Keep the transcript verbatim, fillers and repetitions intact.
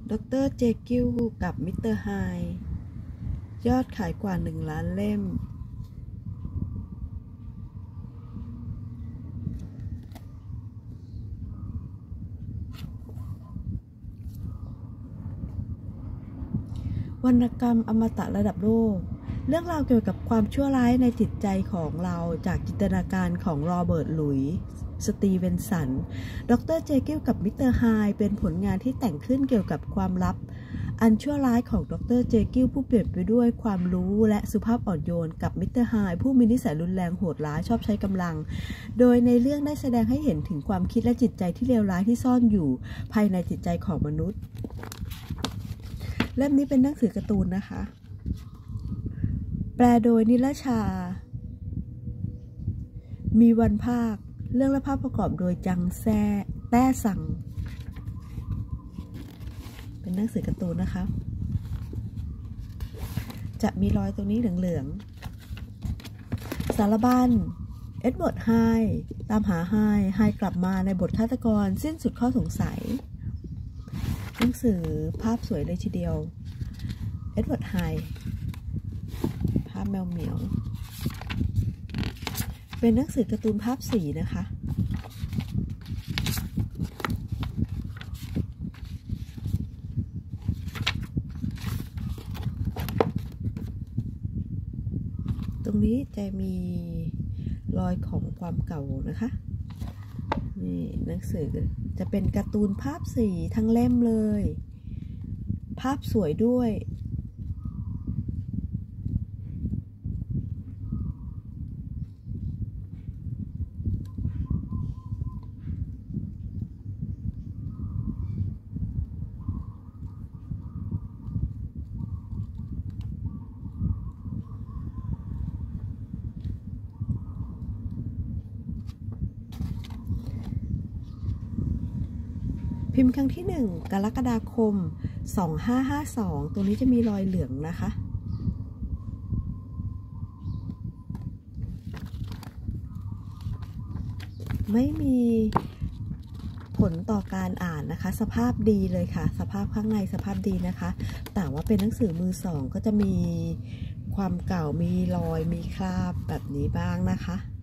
ด็อกเตอร์เจคิลกับมิสเตอร์ไฮยอดขายกว่าหนึ่งล้านเล่มวรรณกรรมอมตะระดับโลกเรื่องราวเกี่ยวกับความชั่วร้ายในจิตใจของเราจากจินตนาการของโรเบิร์ต หลุยส์ สตีเวนสัน ด็อกเตอร์เจคิลกับมิสเตอร์ไฮเป็นผลงานที่แต่งขึ้นเกี่ยวกับความลับอันชั่วร้ายของด็อกเตอร์เจคิลผู้เปลี่ยนไปด้วยความรู้และสุภาพอ่อนโยนกับมิสเตอร์ไฮผู้มีนิสัยรุนแรงโหดร้ายชอบใช้กำลังโดยในเรื่องได้แสดงให้เห็นถึงความคิดและจิตใจที่เลวร้ายที่ซ่อนอยู่ภายในจิตใจของมนุษย์เล่มนี้เป็นหนังสือการ์ตูนนะคะแปลโดยนิลชามีวันภาคเรื่องและภาพประกอบโดยจังแซ่แต้ซังเป็นหนังสือการ์ตูนนะคะจะมีรอยตรงนี้เหลืองๆสารบัญเอ็ดเวิร์ดไฮตามหาไฮไฮกลับมาในบทฆาตกรสิ้นสุดข้อสงสัยหนังสือภาพสวยเลยทีเดียวเอ็ดเวิร์ดไฮภาพแมวเหมียวเป็นหนังสือการ์ตูนภาพสีนะคะตรงนี้จะมีรอยของความเก่านะคะนี่หนังสือจะเป็นการ์ตูนภาพสีทั้งเล่มเลยภาพสวยด้วยพิมพ์ครั้งที่หนึ่งกรกฎาคมสองพันห้าร้อยห้าสิบสองตัวนี้จะมีรอยเหลืองนะคะไม่มีผลต่อการอ่านนะคะสภาพดีเลยค่ะสภาพข้างในสภาพดีนะคะแต่ว่าเป็นหนังสือมือสองก็จะมีความเก่ามีรอยมีคราบแบบนี้บ้างนะคะ